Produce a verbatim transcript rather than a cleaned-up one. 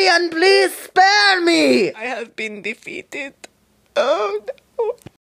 and please spare me! I have been defeated. Oh no.